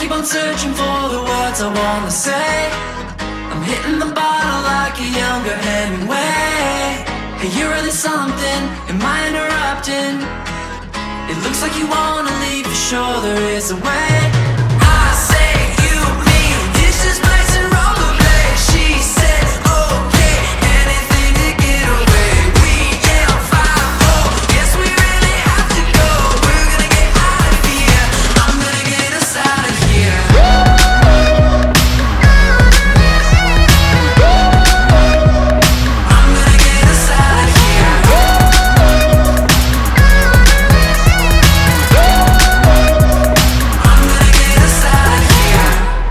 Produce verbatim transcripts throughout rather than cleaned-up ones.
keep on searching for the words I wanna say. I'm hitting the bottle like a younger Hemingway. Hey, you're really something, am I interrupting? It looks like you wanna leave, for sure there is a way. I say you, me, dishes, plates and rollerblades. She says okay, anything to get away. We yell five oh, guess we really have to go. We're gonna get out of here, I'm gonna get us out of here. I'm gonna get us out of here. I'm gonna get us out of here.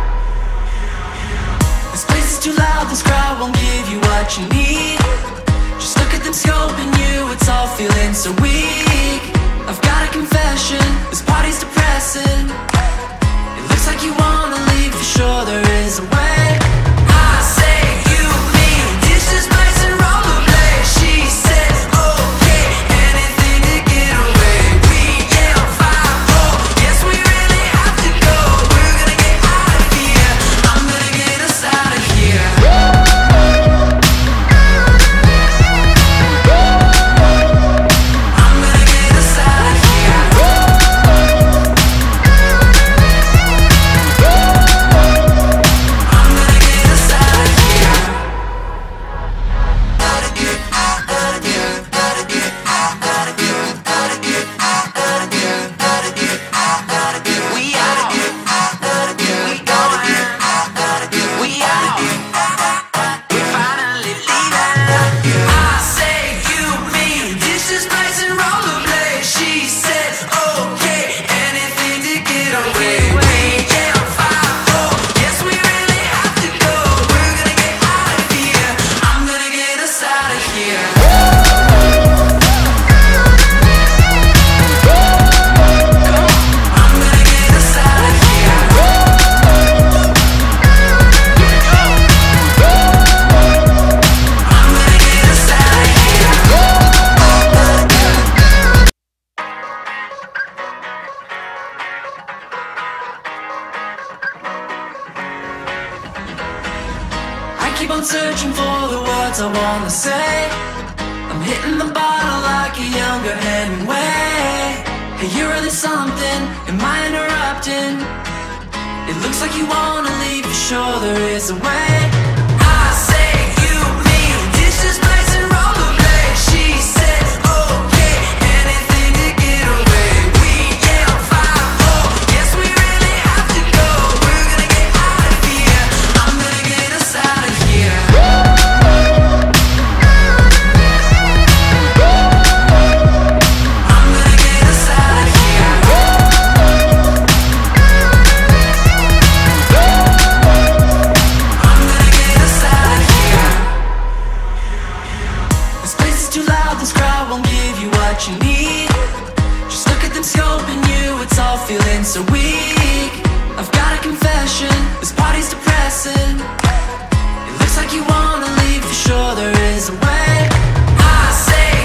This place is too loud, this crowd won't give you what you need. Just look at them scoping you, it's all feeling so weak. I've got a confession, this party's depressing. It looks like you wanna leave, for sure there is a way. I say you, me, dishes, plates and rollerblades. She says okay, anything to get away. We yell five oh, yes we really have to go. We're gonna get out of here, I'm gonna get us out of here. I'm gonna get us out of here. I'm gonna get us out of here. Gotta get out of here, gotta get out of here, gotta get out of here, gotta get out of here. We out, we gotta get out of here. We out, we finally leaving. I say you, me, dishes, plates and rollerblades. She says okay, anything to get away. We yell five oh, yes we really have to go. We're gonna get out of here, I'm gonna get us out of here. I'm gonna get us out of here. I'm gonna get us out of here. I keep on searching for the words I wanna say. I'm hitting the bottle like a younger Hemingway. Hey, you're really something, am I interrupting? It looks like you wanna leave, for sure there is a way. I say you, me, dishes, plates and rollerblades. She says okay, anything to get away. We yell five oh, yes we really have to go. We're gonna get out of here, I'm gonna get us out of here. I'm gonna get us out of here. I'm gonna get us out of here. This place is too loud, this crowd won't give you what you need. Just look at them scoping you, it's all feeling so weak. I've got a confession, this party's depressing. It looks like you wanna leave, for sure there is a way. I say